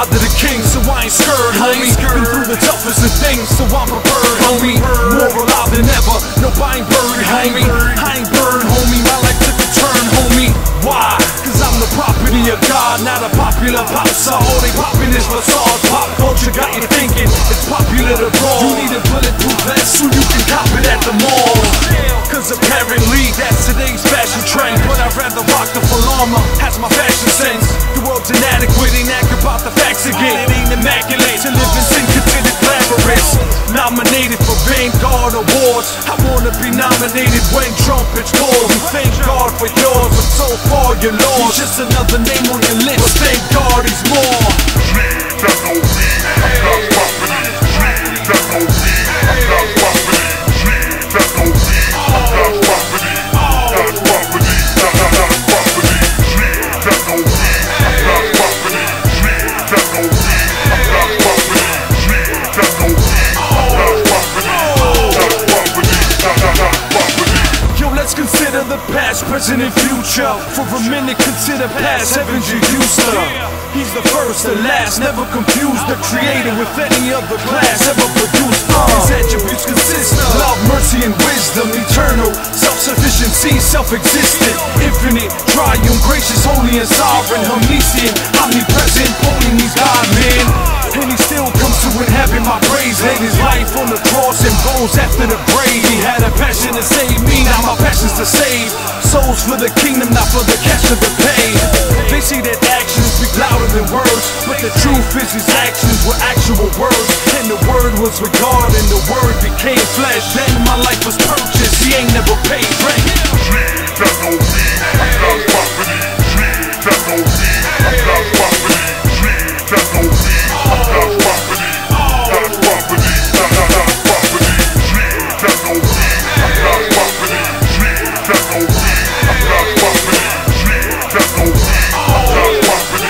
child of the king, so I ain't scared, homie. Been through the toughest of things, so I'm prepared, homie. More alive than ever, no I ain't buried, homie. I ain't burned, homie, my life took a turn, homie. Why? Cause I'm the property of God, not a popular pop star. All they poppin' is facades. Pop culture got you thinking it's popular to brawl. You need a bulletproof vest so you can cop it at the mall. Cause apparently that's today's fashion trend, but I'd rather rock the full armor, has my fashion sense. The world's inadequate, ain't accurate about the facts again. It ain't immaculate to live in sin, considered glamorous. Nominated for Vanguard Awards, I wanna be nominated when trumpets call. You thank God for yours, but so far you're lost. He's just another name on your list, but thank God he's more. That know me, I'm not property. That know me, I'm not property. That know me, I'm not property. Not property, not property. That know me, I'm not property. That know me, I'm not property. That know me, I'm not property. Not property, not property. Yo, let's consider the past, present, and future. For a minute, consider past heavens you used to. He's the first and last, never confused the creator with any other class ever produced. His attributes consist of love, mercy, and wisdom. Eternal, self-sufficiency, self-existent, infinite, triumph, gracious, holy, and sovereign. Omniscient, omnipresent, holy, he's God, man. And he still comes to inhabit my praise. Laid his life on the cross and rose after the grave. He had a passion to save me, now my passion's to save souls for the kingdom, not for the cash of the pay. They say that actions speak louder than words, but the truth is his actions were actual words. And the word was with God, and the word became flesh. Then my life was purchased, he ain't never paid rent. That know me, I'm not property. That know me, I'm not property. That know me, I'm not property. Not property, not property. That know me, I'm not property. That know me, I'm not property. That know me, I'm not property.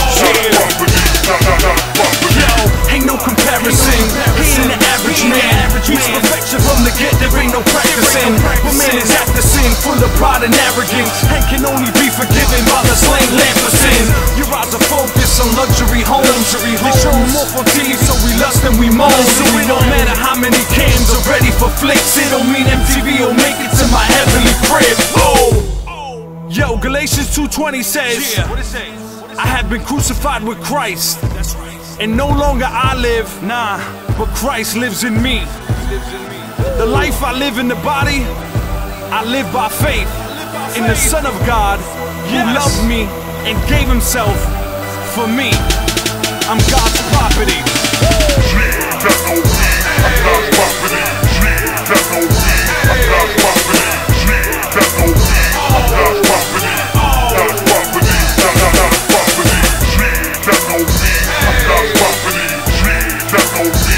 Not property, not property. Yo, ain't no comparison. He ain't the average man. He's perfection from the get, there ain't no practicing. But man is after sin, full of pride and arrogance, and can only be forgiven by the slain lamb for sin. Your eyes are focused on luxury homes. They show more for TV, so we lust and we moan. So it don't matter how many cams are ready for flicks. It don't mean MTV will make it to my heavenly crib. Oh, yo, Galatians 2:20 says, I have been crucified with Christ, and no longer I live, nah, but Christ lives in me. The life I live in the body, I live by faith in the Son of God who loved me and gave himself for me. I'm God's property. That know me, I'm not property. That know me, I'm not property. That know me, I'm not property. Not property, not property. That know me, I'm not property. That know me.